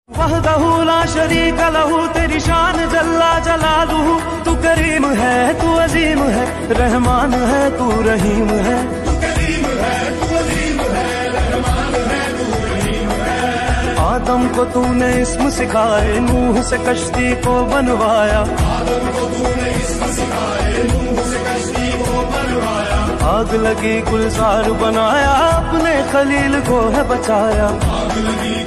वहदहू ला शरीक लहू, तेरी शान जल्ला जलालुहू। तू करीम है, तू अजीम है, रहमान है, तू रहीम है। आदम को तूने इस्म सिखाए, नूह से कश्ती को बनवाया। आग लगी गुलजार बनाया, अपने खलील को है बचाया।